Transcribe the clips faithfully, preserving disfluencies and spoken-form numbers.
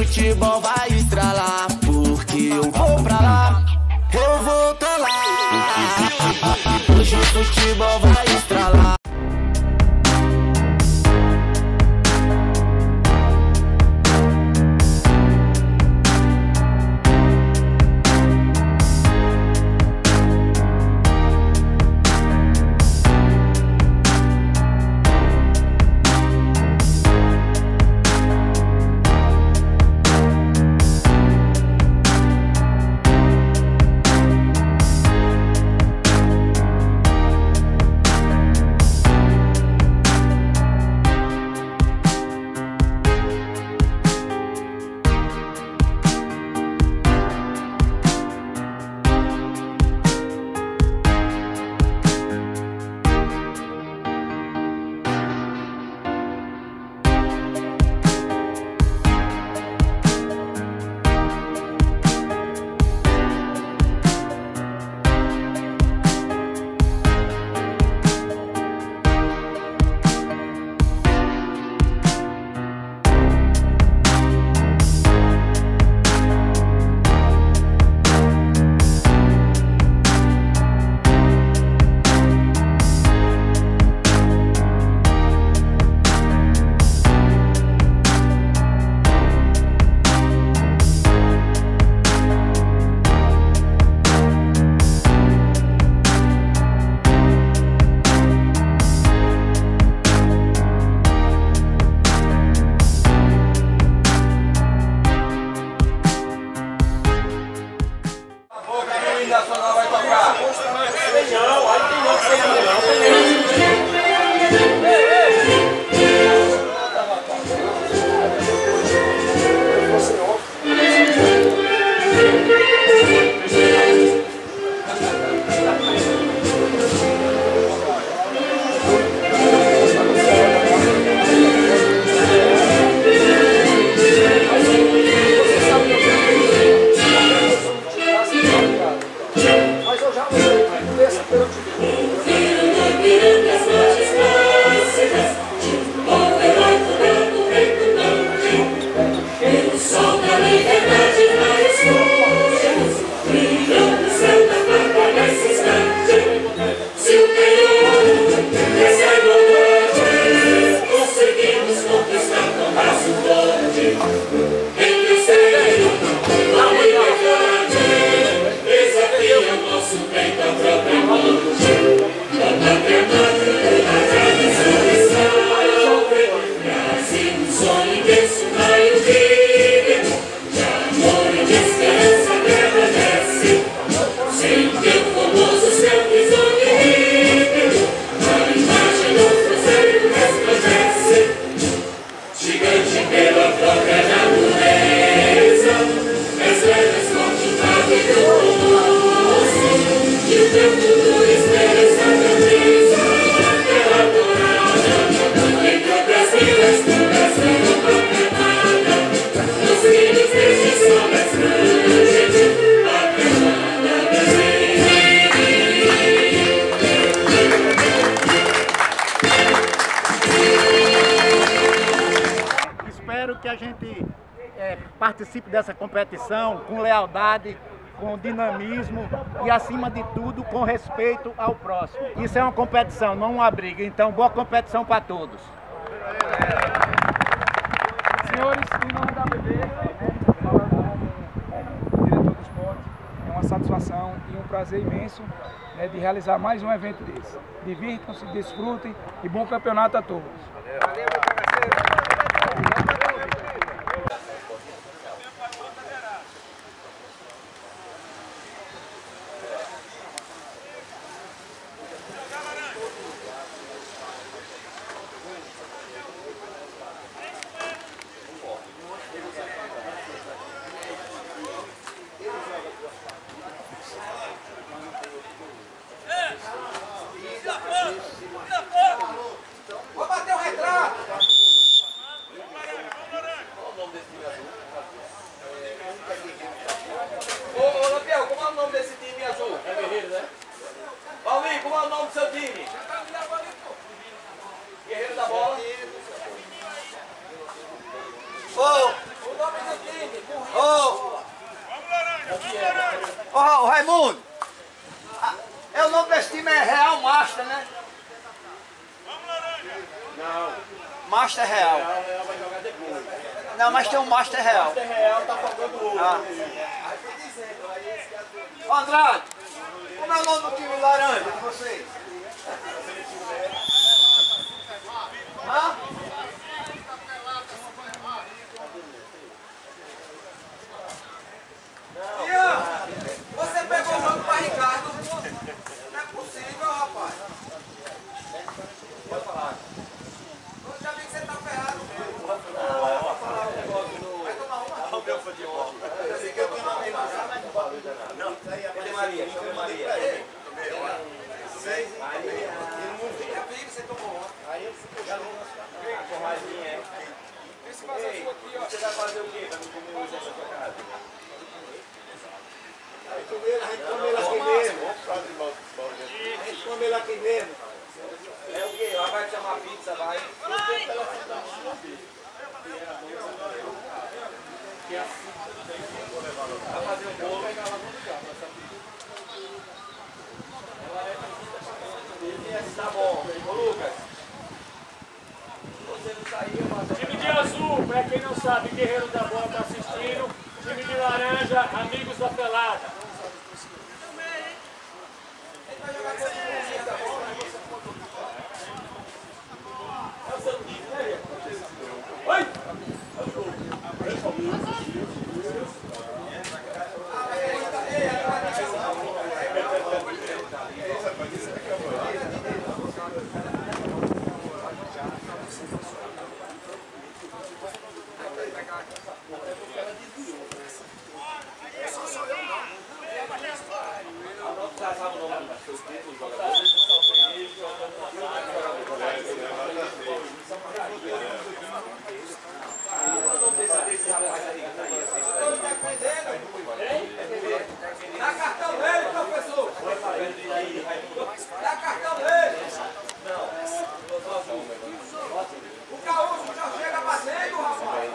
futebol vai estralar, porque eu vou pra lá, eu vou pra lá. Hoje o futebol vai estralar. Nacional vai tocar. Não, aí tem outro sem mas eu já não essa Espero que a gente é, participe dessa competição com lealdade, com dinamismo e, acima de tudo, com respeito ao próximo. Isso é uma competição, não uma briga. Então, boa competição para todos. Senhores, em nome da B B, diretor do esporte, é uma satisfação e um prazer imenso, né, de realizar mais um evento desse. Divirtam-se, desfrutem e bom campeonato a todos. Valeu, Vou bater o retrato! Ô, ô, ô Raimundo, é o nome desse time é Real Master, né? Não. Master Real. Real, Real vai jogar depois. Não, mas tem um Master Real. Master Real tá faltando outro. Ah. Ô, Andrade, como é o nome do time laranja de vocês? Hã? Ian, você pegou o nome para Ricardo? Não é possível, rapaz. Pode falar. Eu já vi que você tá ferrado mesmo. Vai falar o negócio do... Vai tomar uma. O meu futebol. Eu sei que eu tenho uma amiga. Não, cadê Maria? Chama Maria. Seis. Maria. Eu vi que você tomou ontem. Aí eu fico já a porradinha é. Ei, você vai fazer o quê pra não comer hoje nessa tua casa? A gente come ele aqui mesmo. A gente come ele aqui mesmo. É o quê? Lá vai chamar pizza, vai. Vai fazer um bolo. Tá bom. Ô Lucas. Você não saiu, Time de azul, pra quem não sabe, Guerreiro da Bola tá assistindo. Time de laranja, Amigos da Pelada. Oi! Dá cartão dele, professor! Dá cartão dele! O Caúcho já chega batendo, rapaz!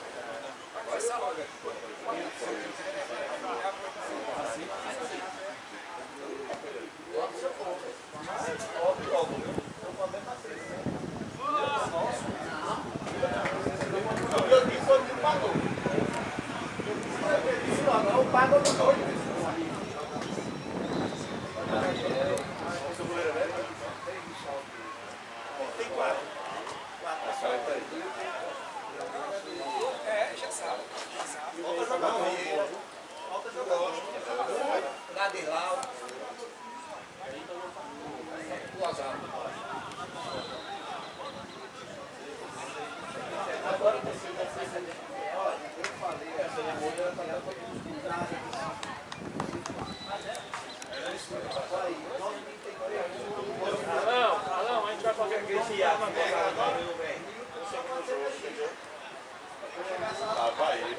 Não paga o doido. Tem quatro. É, já sabe. Falta jogar hoje. Falta jogar hoje. Ladislau. O azar. Agora precisa ser. Olha, eu falei, a cerimônia vai estar toda. Alão, Alão, a gente vai fazer Esse hiato, né? Ah, vai ele.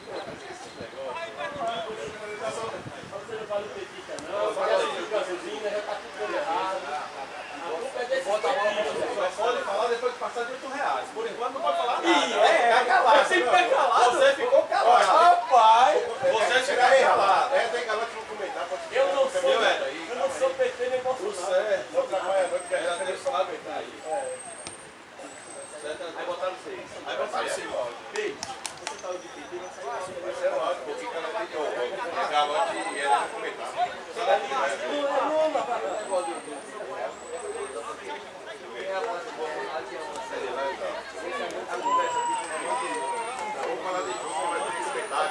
Você não faz o petita, não. Faz a gasolina, já tá tudo dando errado. A culpa é desse petita. Só pode falar depois de passar de oito reais. Por enquanto não pode falar nada. Ih, é, é calado. Você fica calado. Você ficou calado. Rapaz! Você fica calado. É, tem calado que não comentar. Eu não sou, eu não sou P T nem Bolsonaro. É, não trabalha muito, que a gente tem que falar aí. Aí botaram seis. Aí botaram seis. Ei, você tá de P T, não sai assim. Vai ser lógico, porque o cara tem que o galote e ela não comentar. Só daqui, vamos falar de jogo, vai ter que comentar.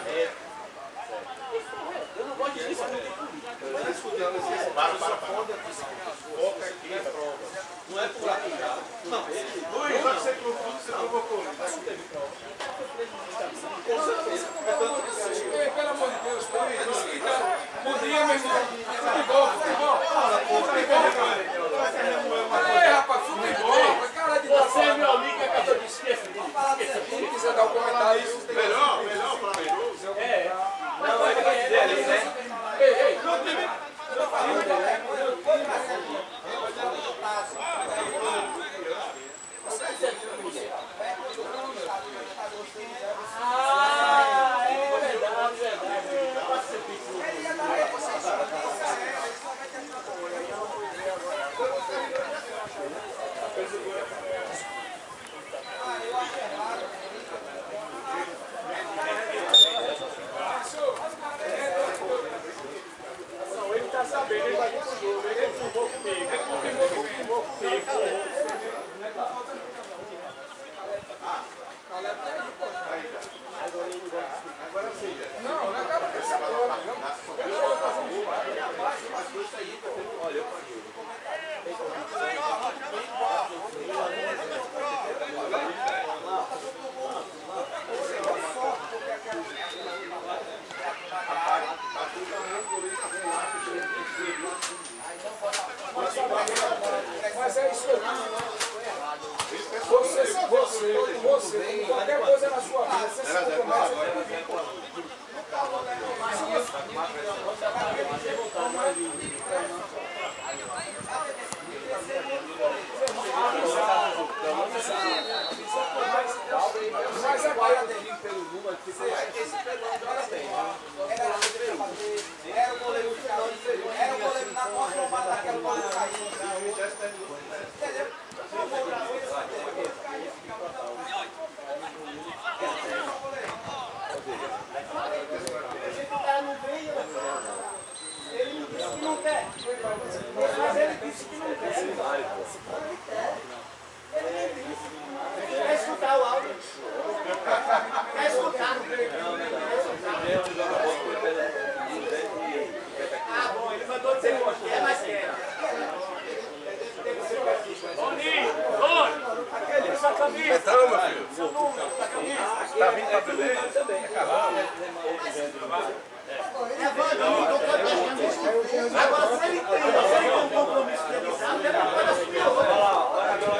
Eu não gosto disso. Eu estou estudando esse para, para, para. Foca aqui na prova. Não é por aqui, tá? Não, Luiz, só que você confunde, você provocou. Não teve prova. Com certeza. Pelo amor de Deus, bom dia, meu irmão. Futebol, futebol. Futebol. Ei, rapaz, futebol. Cara de você é meu amigo, acabou de esquecer dele. Quem quiser dar um comentário, Melhor, melhor para mim. É. Não, ele vai dizer ali, né? Ei, ei. Não teve. Ah, é. não quer. Mas ele disse que não quer. Quer escutar o áudio? Quer escutar? Ah, bom, ele mandou dizer que quer, mas quer. Boninho, Rony, essa camisa. Então, meu filho. Tá vindo pra beber? É cavalo. Agora, se ele tem, se ele tem um compromisso dele, sabe, ele pode assumir a outra.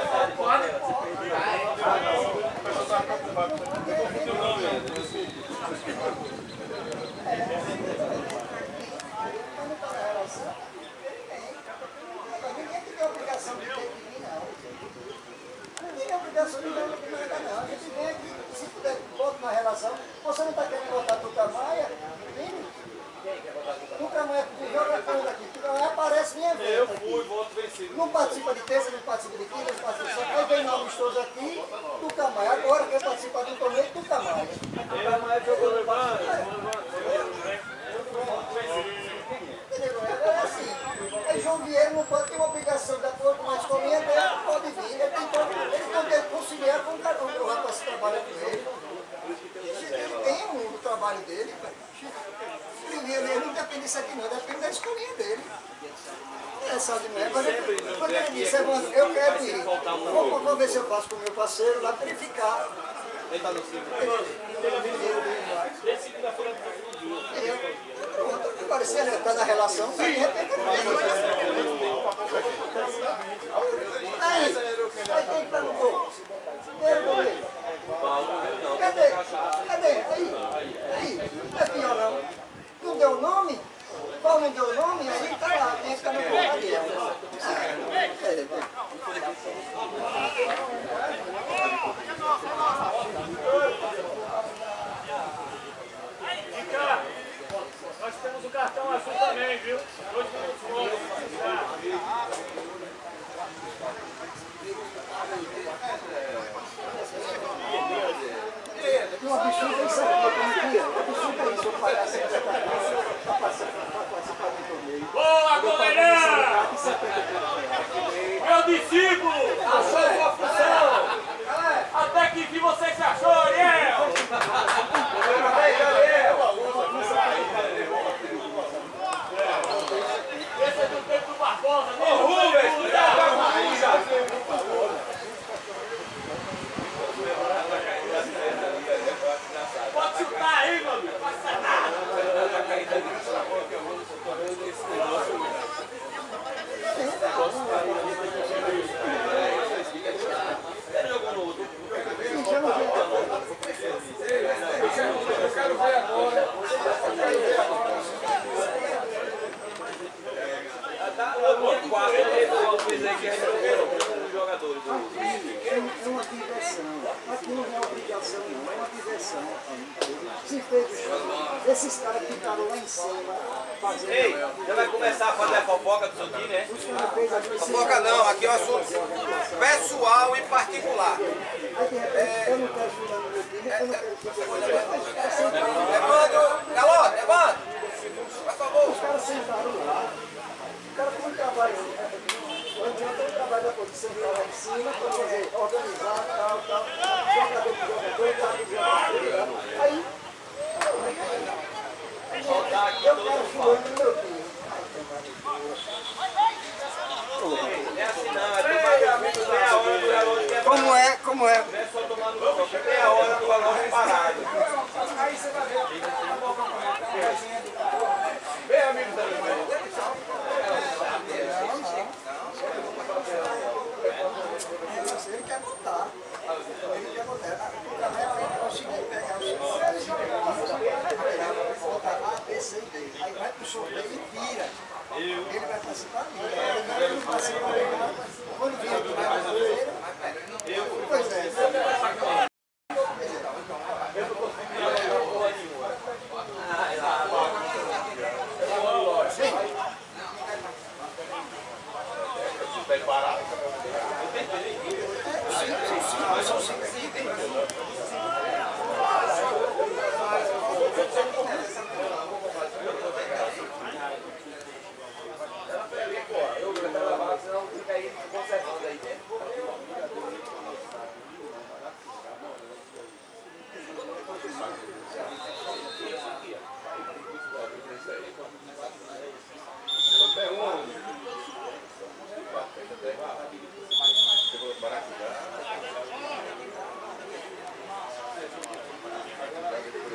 Ninguém tem obrigação de ter que vir, não. Não tem obrigação de ter que vir, não. A gente vem aqui, se puder, bota uma relação. Você não está querendo botar Tucamaia? Tucamaia joga contra aqui. Tucamaia aparece em evento. Eu fui, voto vencido. Não participa de terça, não participa de quinta, não participa de só. Aí vem no amistoso aqui, Tucamaia. Agora quer participar do torneio, Tucamaia. Tucamaia jogou no bar. É assim. Aí João Vieira não pode ter uma obrigação da coisa, mas escolinha dele não pode vir. Ele tem que conciliar com o cara que o rapaz trabalha com ele. Ele tem um no trabalho dele. Ele não depende disso aqui não, depende da escolinha dele. É, sabe, não é? Quando ele, quando ele disse, Evandro, eu quero ir, vou, vou ver se eu faço com o meu parceiro lá para ele ficar. Ele está no ciclo. Ele segunda-feira pronto, agora se ele está na relação, de repente ele vem. Aí, aí quem perguntou? Cadê? Cadê? Aí, aí, não é pior não. Não deu nome? Qual não deu nome? Aí tá lá, tem que ficar no porcaria. Ricardo, nós temos o cartão azul também, viu? Dois minutos longos. Um absurdo é isso aqui, eu tenho que ir. Um absurdo é isso, eu palhaço para participar do torneio. Boa, goleirão! Meu discípulo! Achou sua função! Até que enfim você se achou, Ariel! Esse é do tempo do Barbosa, né? Ô, Rubens! Pode chutar aí, meu amigo! Passa nada! Eu quero ver agora. É uma diversão. Aqui não é obrigação, não. É uma diversão. Se fez, esses caras ficaram lá em cima fazendo. Ei, já vai começar a fazer a fofoca do seu time, né? Os caras fez a Fofoca não, aqui é um assunto pessoal e particular. Aí de repente, eu não quero ajudar no meu time, eu não quero que você. Evandro, Galote, Evandro, por favor. Os caras sentaram lá. O cara tem um trabalho. Não adianta o trabalho da produção sentar lá em cima para fazer, organizar, tal, tal. Jogador de jogador, tal, de jogador. Aí, eu quero fulano no meu time. É assim não, é tomar meia hora do Galote que é Como é? Como é? não é só tomar no copo, meia hora do Galote parado. Aí você vai ver. Bem, amigo da Ele quer botar. Ele quer botar. O Canela vai conseguir pegar os cinco, botar A, B, C e D. Aí vai pro sorteio e vira. Ele vai participar dele. Ele não participa legal. Quando vira aqui na brasileira. Pois é.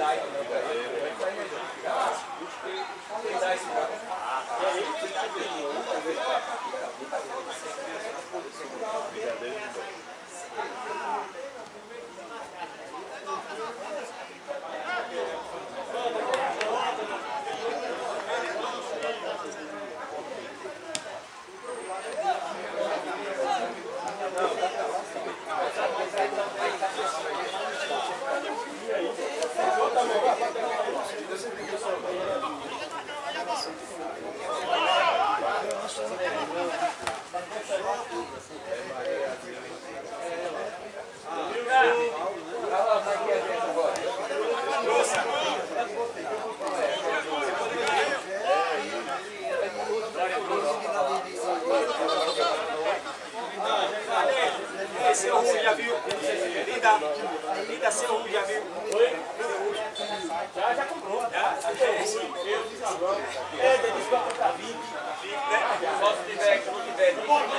Seu Rui já viu? Linda, linda, seu Rui já viu? Oi? Já, já comprou. Já? Eu disse agora. É, ele disse que vai comprar vinte. Né? Só se tiver, se não tiver.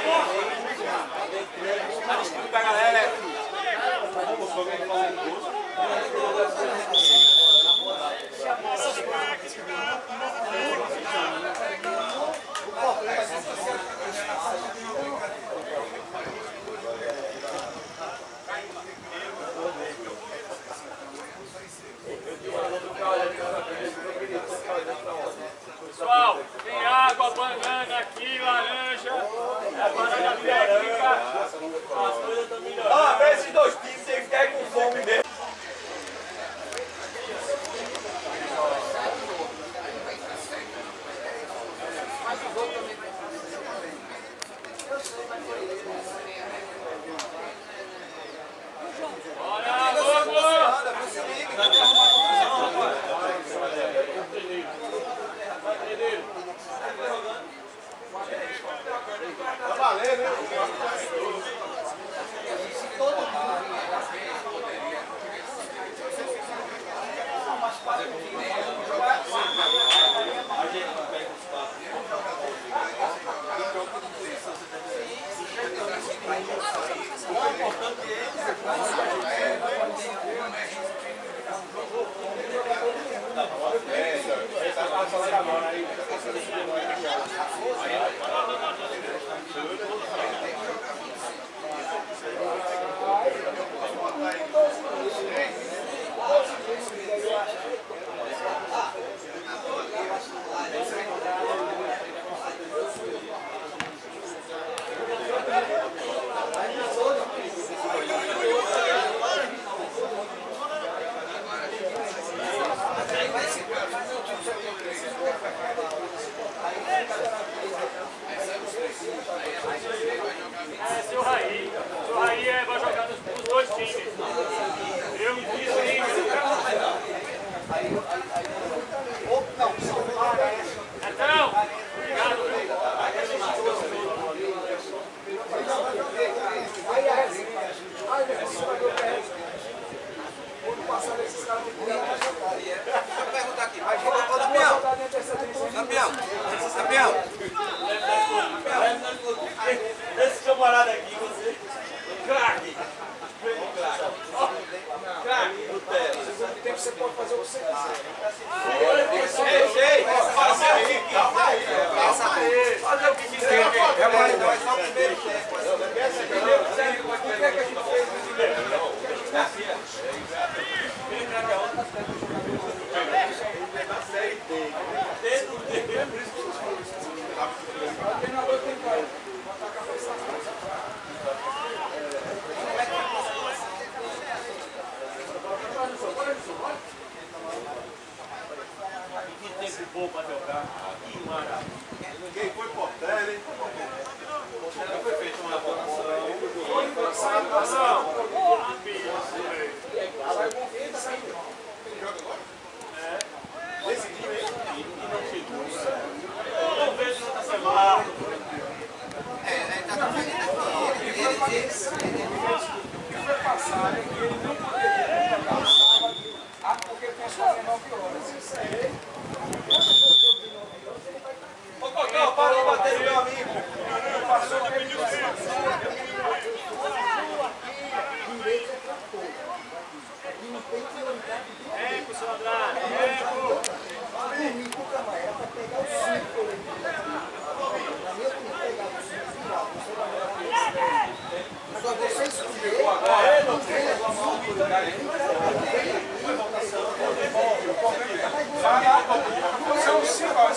Tá disponível pra galera. Vamos só ver falar um gosto. Pessoal, tem água, banana aqui, laranja, a banana técnica, as coisas estão melhorando. Ah, pra esses dois times tem que ficar com fome mesmo. Tá valendo, hein? É, seu Raí. Seu Raí é, vai jogar nos, nos dois times. Eu me fiz time. Então, obrigado. Deixa eu perguntar aqui. Mas, ô, Damião. Damião. Damião. Esse camarada aqui, você. Craque! Craque! Nutella! Segundo tempo você pode fazer o que você quiser. É, sei! Faça aí! Calma aí! Calma aí! Fazer o que quiser! É mais nós, só o primeiro tempo. O que é que a gente fez no primeiro tempo? O treinador tem que botar a cabeça na frente. Que tempo bom pra jogar! Que maravilha! Ninguém foi Portela, hein? Já foi feita uma votação. Foi votação! Porra, bicho! Sai bom fim, sai bom. Esse time aí. E não chegou. Eu não vejo outra semana. O que foi passado é que ele não poderia jogar no sábado, ah, porque tem só nove horas. Isso aí. Ô, Cocão, para de bater no meu amigo. Passou o período. Direito é para todos. Aqui não tem prioridade de ninguém.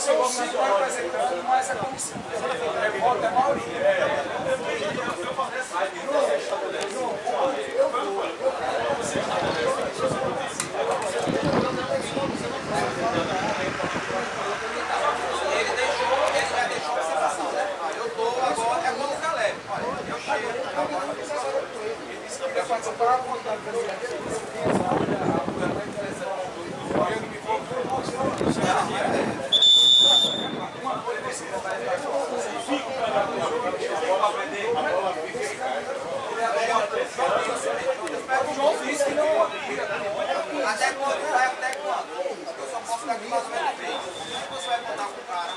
Assim, vamos estar apresentando mais essa comissão. É voto é maioria. Até quando vai? Até quando? Eu só posso daqui mais ou menos três. Você vai contar com o cara.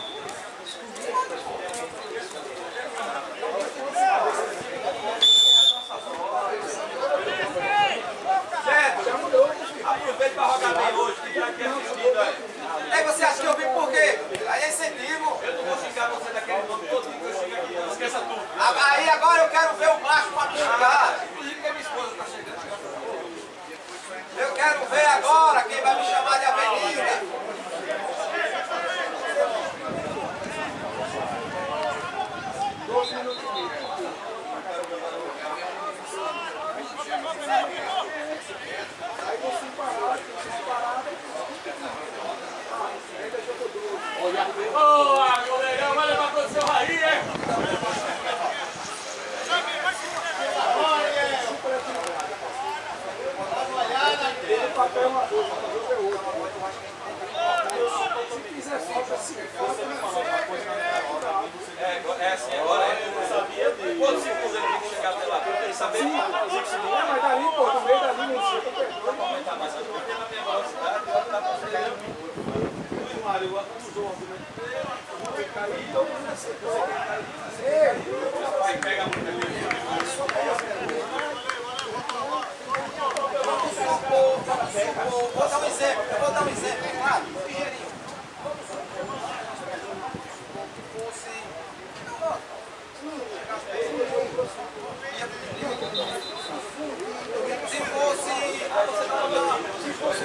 Certo? Aproveita para rogar bem hoje, que já aqui é assistido aí. Aí você acha que eu vim por quê? Aí é incentivo. Eu não vou xingar você daquele nome todo que eu xingo aqui, não esqueça tudo. Aí agora eu quero ver o macho para xingar. Inclusive que a minha esposa está chegando. Eu quero ver agora quem vai me chamar de avenida. Dois minutos e meio. Aí você parar, você parar. Boa, goleirão, vai levar pro seu Raí, hein? Papel uma coisa, é outra. Se quiser falta, se falta, É assim, agora eu não sabia de quantos segundos ele tem que chegar até lá. Eu tenho que saber quantos segundos. não, mas dali, pô, no meio dali, não sei, eu tô Vou aumentar mais a minha velocidade, vai estar pra chegar. O Mário usou o argumento dele, eu vou cair, todo mundo aceitou. Vai pegar muito ali. Vou dar um exemplo, eu vou dar um exemplo, claro, ligeirinho. Se fosse. Se fosse.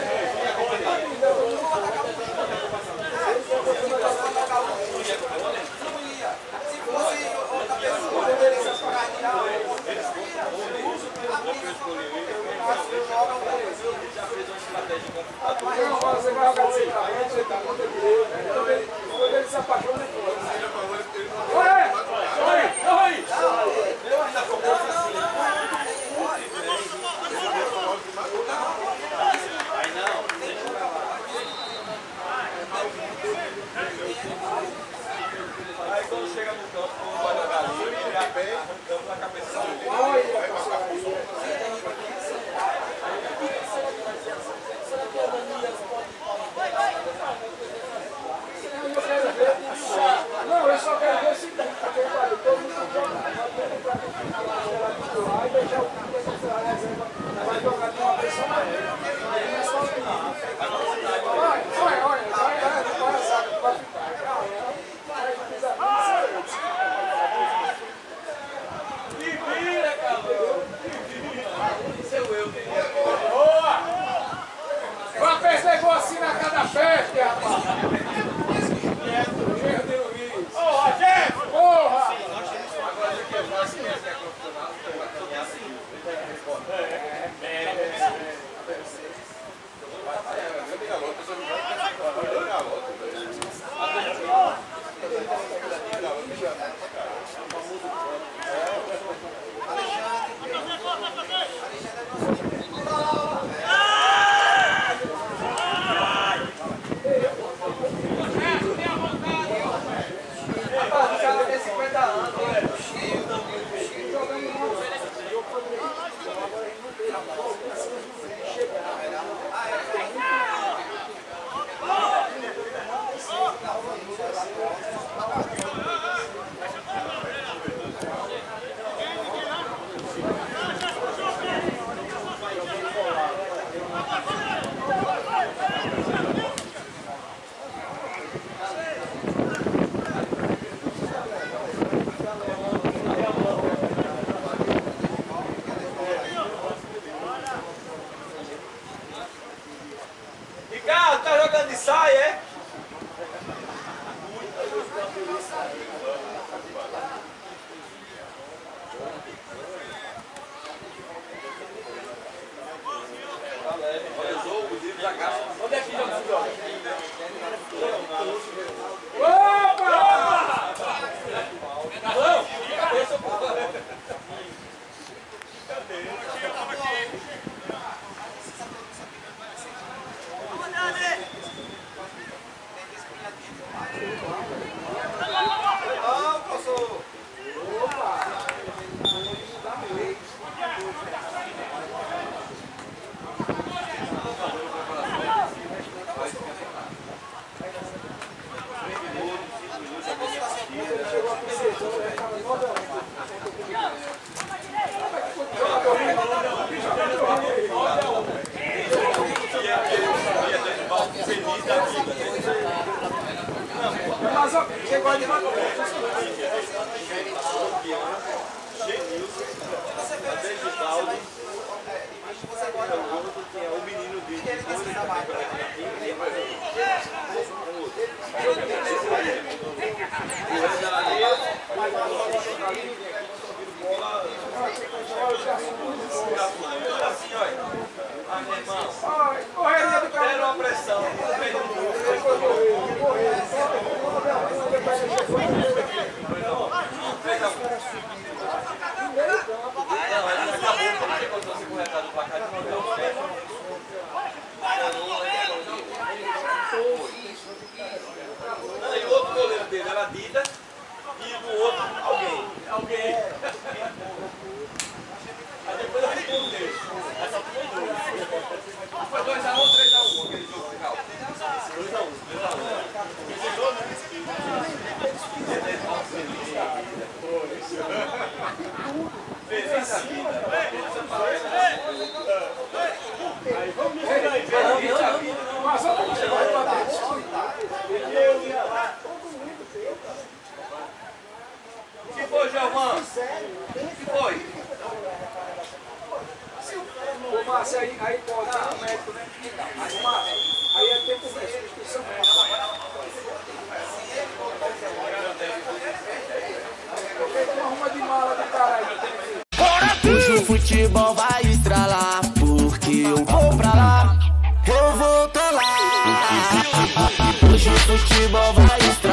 Se fosse outra pessoa, Não, você vai jogar de centroavante, você tá contra direito. Quando ele se apaixona, ele foi. Oi! Oi! Oi! eu ainda tô Aí quando chega no campo, o guarda galinha, ele já pega o campo na cabeça dele. Não, eu só quero ver o seguinte, porque todo mundo jogar. Vai deixar o time da reserva, vai jogar de uma vez só na Olha, olha, olha, vai, vai, vai, sabe, vai ficar. Que vira, calor! Isso é o eu, boa! Vai perder gol assim na cada peste, rapaz! Ô, Rogério! Porra! Agora aqui é fácil, quem é profissional, é assim. Ricardo, tá jogando de saia, é? feliz da vida. Mas ó, você gosta de matar. Genilson, Adegibaldi, que é o menino dele. Assim, olha. Ah, meu irmão. Correria do cara. Deram uma pressão. Não, ele acabou porque quando você com o recado pra cá, ele mandou o pé. Não, e o outro goleiro dele era Dida e do outro alguém. Alguém. Aí depois eu fiquei um dele. Aí só ficou dois. Foi dois a um ou três a um aquele jogo final? dois a um, dois a um. Vencedor, né? Feliz a vida. Aí vamos ver aí. Feliz a vida. Mas só pra você vai matar. Eu ia lá. O que foi, Giovanni? O que foi? Ô, Márcio, aí, aí pode dar um médico, né? Aí, Márcio, aí é tempo de substituição. Porque tu arruma de mala de caralho. Hoje o futebol vai estralar, porque eu vou pra lá, eu vou tá lá. Hoje o futebol vai estralar.